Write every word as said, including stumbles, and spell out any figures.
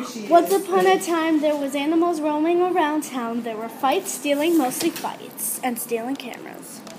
Once upon a time, there was animals roaming around town. There were fights, stealing, mostly fights, and stealing cameras.